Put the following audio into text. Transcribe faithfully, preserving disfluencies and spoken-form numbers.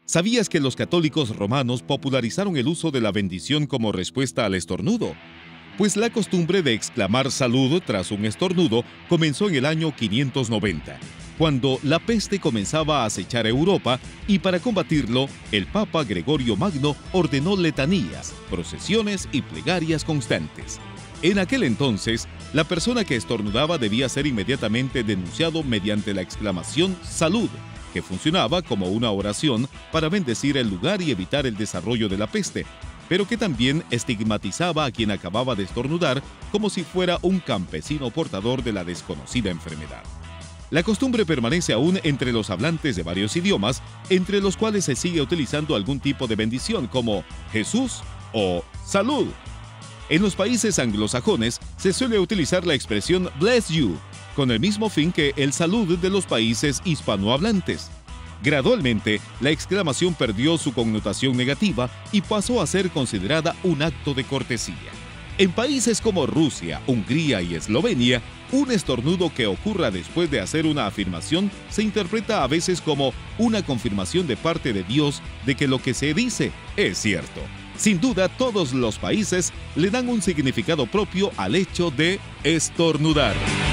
¿Sabías que los católicos romanos popularizaron el uso de la bendición como respuesta al estornudo? Pues la costumbre de exclamar salud tras un estornudo comenzó en el año quinientos noventa, cuando la peste comenzaba a acechar Europa, y para combatirlo, el Papa Gregorio Magno ordenó letanías, procesiones y plegarias constantes. En aquel entonces, la persona que estornudaba debía ser inmediatamente denunciado mediante la exclamación «Salud», que funcionaba como una oración para bendecir el lugar y evitar el desarrollo de la peste, pero que también estigmatizaba a quien acababa de estornudar como si fuera un campesino portador de la desconocida enfermedad. La costumbre permanece aún entre los hablantes de varios idiomas, entre los cuales se sigue utilizando algún tipo de bendición como Jesús o salud. En los países anglosajones se suele utilizar la expresión bless you, con el mismo fin que el salud de los países hispanohablantes. Gradualmente, la exclamación perdió su connotación negativa y pasó a ser considerada un acto de cortesía. En países como Rusia, Hungría y Eslovenia, un estornudo que ocurra después de hacer una afirmación se interpreta a veces como una confirmación de parte de Dios de que lo que se dice es cierto. Sin duda, todos los países le dan un significado propio al hecho de estornudar.